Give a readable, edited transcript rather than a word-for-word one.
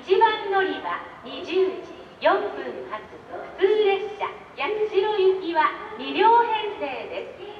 1番乗り場20時4分発普通列車八代行きは2両編成です。